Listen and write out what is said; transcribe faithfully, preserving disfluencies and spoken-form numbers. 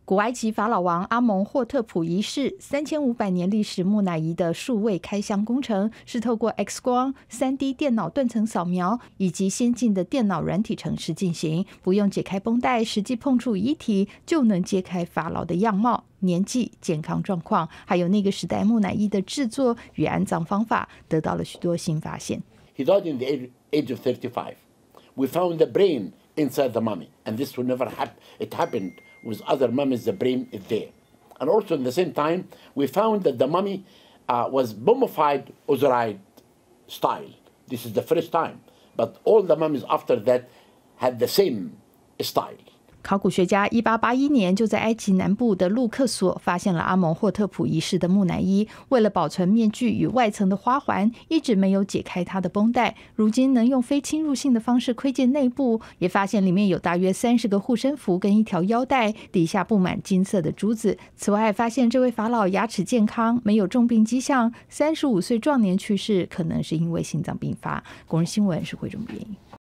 古埃及法老王阿蒙霍特普一世三千五百年历史木乃伊的数位开箱工程，是透过 X 光、三 D 电脑断层扫描以及先进的电脑软体程式进行，不用解开绷带，实际碰触遗体就能揭开法老的样貌、年纪、健康状况，还有那个时代木乃伊的制作与安葬方法，得到了许多新发现。 He died in the age of thirty-five. We found the brain inside the mummy, and this will never happen. It happened with other mummies, the brain is there. And also at the same time, we found that the mummy uh, was mummified Osiris style. This is the first time. But all the mummies after that had the same style. 考古学家一八八一年就在埃及南部的路克索发现了阿蒙霍特普一世的木乃伊，为了保存面具与外层的花环，一直没有解开它的绷带。如今能用非侵入性的方式窥见内部，也发现里面有大约三十个护身符跟一条腰带，底下布满金色的珠子。此外，发现这位法老牙齿健康，没有重病迹象，三十五岁壮年去世，可能是因为心脏病发。工人新闻是惠中编译。